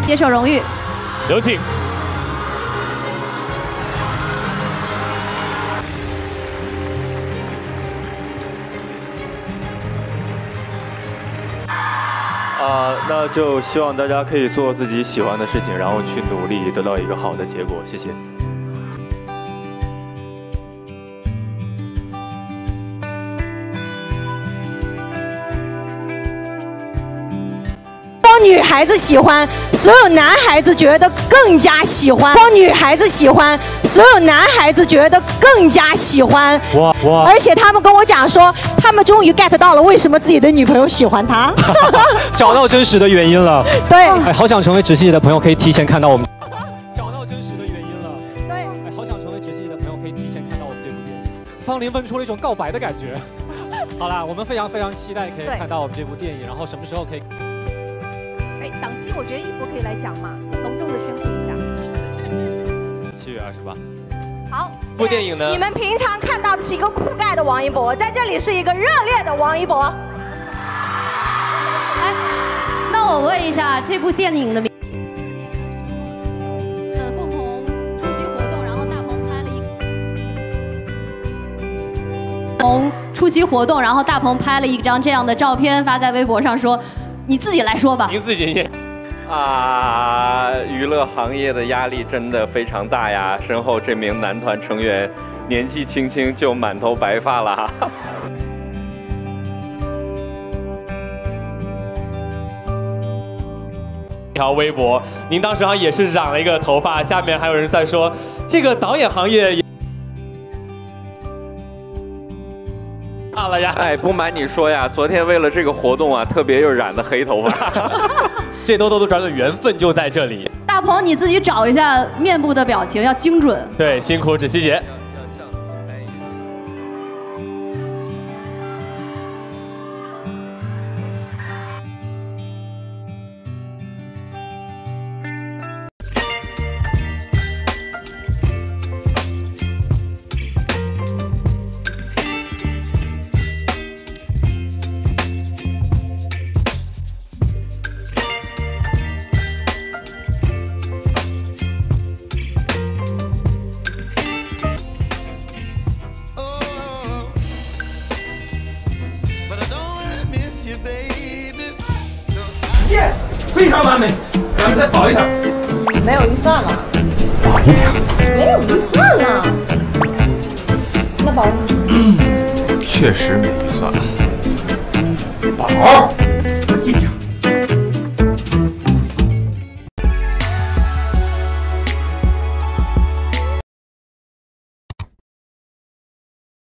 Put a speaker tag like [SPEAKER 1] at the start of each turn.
[SPEAKER 1] 接受荣誉。
[SPEAKER 2] 有请。
[SPEAKER 3] 那就希望大家可以做自己喜欢的事情，然后去努力，得到一个好的结果。谢谢。
[SPEAKER 4] 帮女孩子喜欢，所有男孩子觉得更加喜欢；帮女孩子喜欢，所有男孩子觉得更加喜欢。
[SPEAKER 2] 哇！
[SPEAKER 4] 而且他们跟我讲说，他们终于 get 到了为什么自己的女朋友喜欢他，
[SPEAKER 2] 找到真实的原因了。
[SPEAKER 4] 对，
[SPEAKER 2] 哎，好想成为直系的朋友可以提前看到我们。找到真实的原因了。对，哎，好想成为直系的朋友可以提前看到我们这部电影。方琳问出了一种告白的感觉。好啦，我们非常期待可以看到我们这部电影，然后什么时候可以？
[SPEAKER 1] 档期我觉得一博可以来讲嘛，隆重的宣布一下。
[SPEAKER 3] 7月28。
[SPEAKER 1] 好，
[SPEAKER 5] 这部电影呢？
[SPEAKER 4] 你们平常看到的是一个酷盖的王一博，在这里是一个热烈的王一博。
[SPEAKER 1] 哎，那我问一下，这部电影的名共同出席活动，然后大鹏拍了出席活动，然后大鹏拍了一张这样的照片发在微博上说。 你自己来说吧。
[SPEAKER 5] 您自己念。
[SPEAKER 3] 娱乐行业的压力真的非常大呀！身后这名男团成员年纪轻轻就满头白发了。
[SPEAKER 5] 一条微博，您当时好像也是染了一个头发，下面还有人在说，这个导演行业也。 了呀！
[SPEAKER 3] 哎，不瞒你说呀，昨天为了这个活动啊，特别又染的黑头发。
[SPEAKER 5] 这兜转的缘分就在这里。
[SPEAKER 1] 大鹏，你自己找一下面部的表情，要精准。
[SPEAKER 5] 对，辛苦芷熙姐。
[SPEAKER 6] Yes， 非常完美，咱们再薄一点。
[SPEAKER 4] 没有预算了。
[SPEAKER 6] 薄一点。
[SPEAKER 4] 没有预算了。那薄。
[SPEAKER 6] 确实没预算了。薄。